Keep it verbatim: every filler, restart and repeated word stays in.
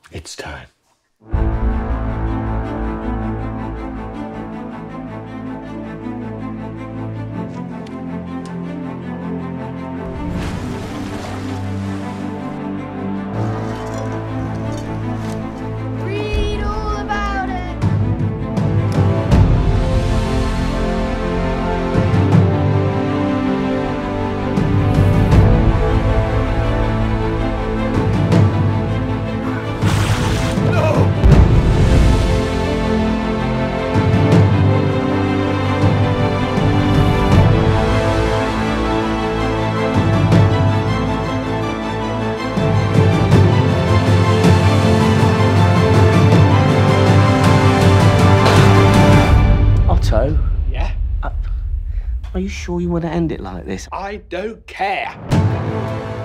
It's time. Read all about it. Otto, Yeah? are you sure you want to end it like this? I don't care.